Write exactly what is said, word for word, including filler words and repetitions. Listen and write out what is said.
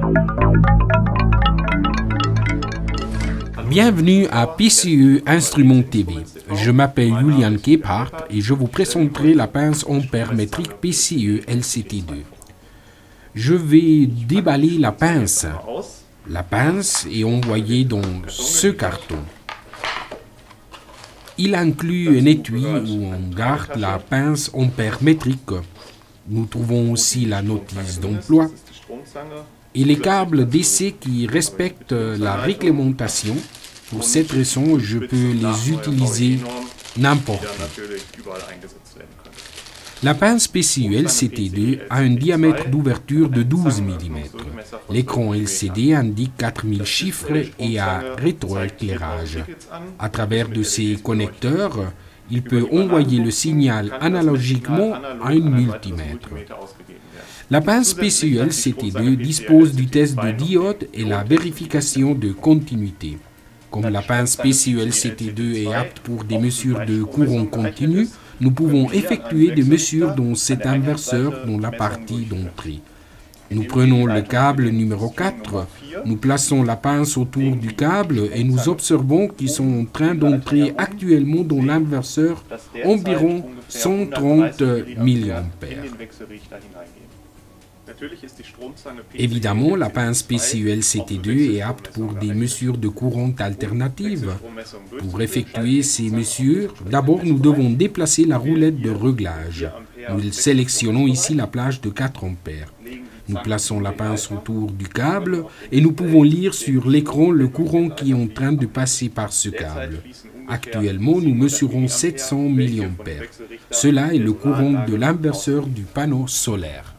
Bienvenue à P C E Instruments T V. Je m'appelle Julian Gebhardt et je vous présenterai la pince ampère métrique P C E L C T deux. Je vais déballer la pince. La pince est envoyée dans ce carton. Il inclut un étui où on garde la pince ampère métrique. Nous trouvons aussi la notice d'emploi et les câbles D C qui respectent la réglementation. Pour cette raison, je peux les utiliser n'importe où. La pince P C E L C T deux a un diamètre d'ouverture de douze millimètres. L'écran L C D indique quatre mille chiffres et a rétroéclairage. À travers de ces connecteurs, il peut envoyer le signal analogiquement à un multimètre. La pince P C E L C T deux dispose du test de diode et la vérification de continuité. Comme la pince P C E L C T deux est apte pour des mesures de courant continu, nous pouvons effectuer des mesures dans cet inverseur dans la partie d'entrée. Nous prenons le câble numéro quatre, nous plaçons la pince autour du câble et nous observons qu'ils sont en train d'entrer actuellement dans l'inverseur environ cent trente milliampères. Évidemment, la pince P C E L C T deux est apte pour des mesures de courant alternatives. Pour effectuer ces mesures, d'abord nous devons déplacer la roulette de réglage. Nous sélectionnons ici la plage de quatre ampères. Nous plaçons la pince autour du câble et nous pouvons lire sur l'écran le courant qui est en train de passer par ce câble. Actuellement, nous mesurons sept cents milliampères. Cela est le courant de l'inverseur du panneau solaire.